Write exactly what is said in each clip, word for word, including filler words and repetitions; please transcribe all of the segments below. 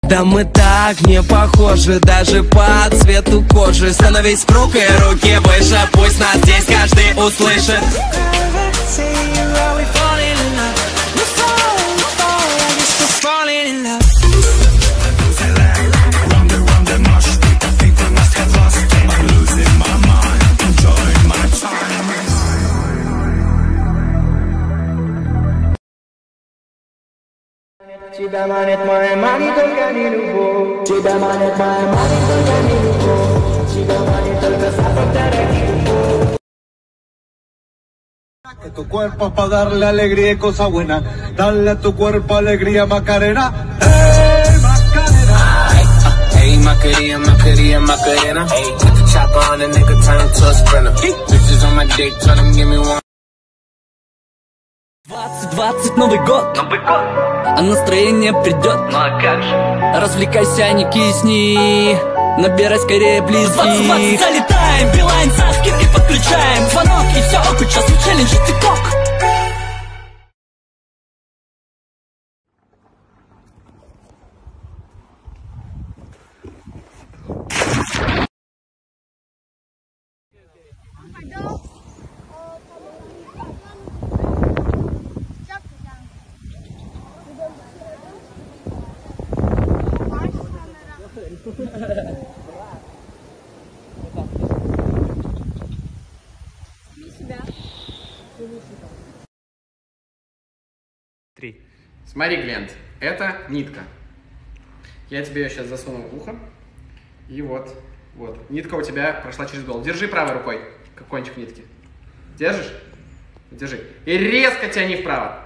Да мы так не похожи, даже по цвету кожи. Становись в рук и руки выше, пусть нас здесь каждый услышит. Тебя манит моя мани, только не любовь. Тебя манит моя мани, только не любовь. Тебя манит только запах дорогих любовь. Que tu cuerpo pa' darle alegría y cosa buena. Dale a tu cuerpo alegría, Macarena. Hey, Macarena. Hey, Macarena, Macarena, Macarena. Hey, put the chopper on the nigga, turn him to a sprinter. Bitches on my dick, tell them give me one. двадцать двадцать Новый год, Новый год, а настроение придет. ну а как же? Развлекайся, не кисни, набирай скорее близких. двадцать двадцать залетаем, Билайн со скидкой подключаем. Звонок и все, ок, участвуй в челлендже ТикТок. Три. Смотри, Глент, это нитка. Я тебе ее сейчас засуну в ухо. И вот, вот. Нитка у тебя прошла через голову. Держи правой рукой, как кончик нитки. Держишь? Держи. И резко тяни вправо.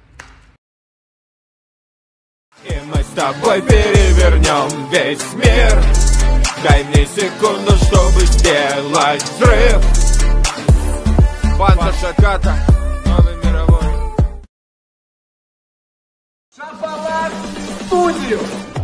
И мы с тобой перевернем весь мир. Дай мне секунду, чтобы сделать взрыв. Панта Шаката, новый мировой. Шапалак в студию.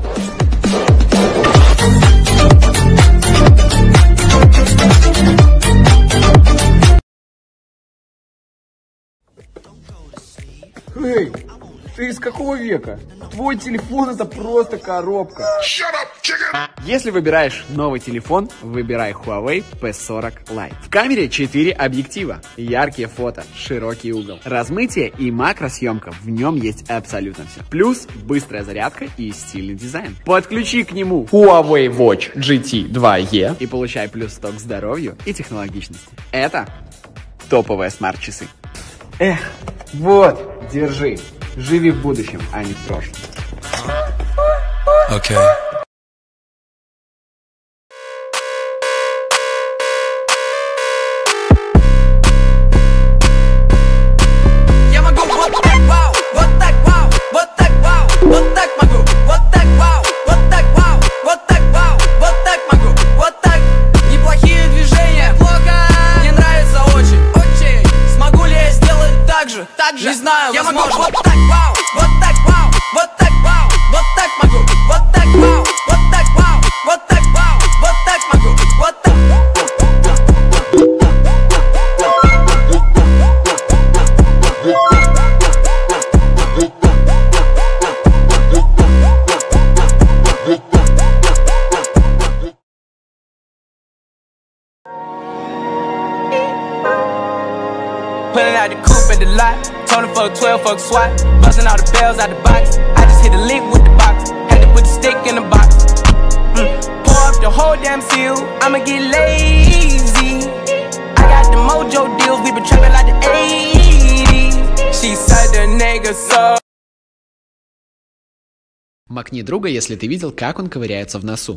Эй, ты из какого века? Твой телефон это просто коробка. Если выбираешь новый телефон, выбирай Huawei пи сорок Lite. В камере четыре объектива, яркие фото, широкий угол, размытие и макросъемка. В нем есть абсолютно все. Плюс быстрая зарядка и стильный дизайн. Подключи к нему Huawei Watch джи ти два и и получай плюс сто к здоровью и технологичности. Это топовые смарт-часы. Эх, вот, держи. Живи в будущем, а не в прошлом. Окей. Я могу вот так, вау, вот так, вау, вот так, вау, вот так могу, вот так, вау, вот так, вау, вот так, вау, вот так могу, вот так. Неплохие движения, плохо, мне нравится очень, очень. Смогу ли я сделать так же, так же, не знаю, я возможно. Могу вот так, вау, вот так, вау, вот так, вау, вот так могу, вот так, вау, вот так, вау, вот так, вау, вот так могу, вот так. Pulling out the coupe at the lot, told him fuck twelve, fuck SWAT, busting all the bells out the box. I just hit a lick with the box, had to put the stick in the box. Mm. Pour up the whole damn seal, I'ma get lazy. I got the mojo deals, we been trapping like the eighties. She said the nigga so. Макни друга, если ты видел, как он ковыряется в носу.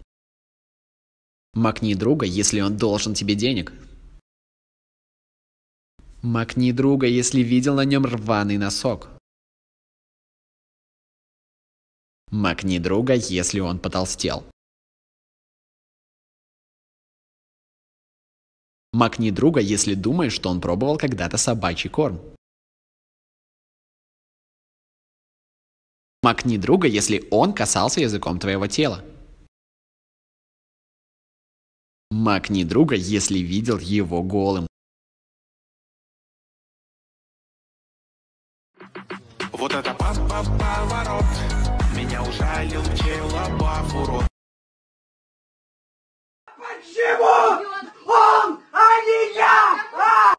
Макни друга, если он должен тебе денег. Макни друга, если видел на нем рваный носок. Макни друга, если он потолстел. Макни друга, если думаешь, что он пробовал когда-то собачий корм. Макни друга, если он касался языком твоего тела. Макни друга, если видел его голым. Вот это поворот, меня меня ужалил пчела по фуру. Почему он, а не я?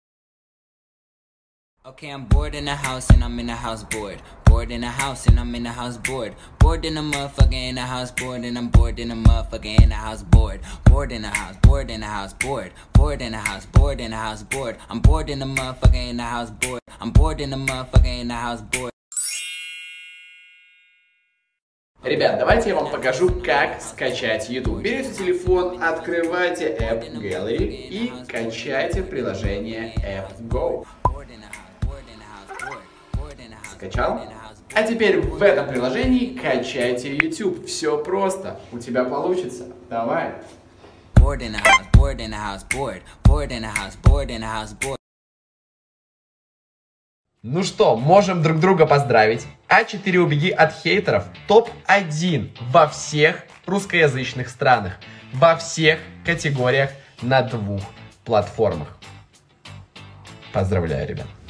Okay, I'm bored in the house and I'm in the house bored. Bored in the house and I'm in the house bored. Bored in the motherfucker in the house bored and I'm bored in the motherfucker in the house bored. Bored in the house, bored in the house bored. Bored in the house, bored in the house bored. I'm bored in the motherfucker in the house bored. I'm bored in the motherfucker in the house bored. Ребят, давайте я вам покажу, как скачать YouTube. Берите телефон, открывайте App Gallery и качайте приложение AppGo. Скачал? А теперь в этом приложении качайте YouTube. Все просто. У тебя получится. Давай. Ну что, можем друг друга поздравить. а четыре убеги от хейтеров. топ один во всех русскоязычных странах. Во всех категориях на двух платформах. Поздравляю, ребят.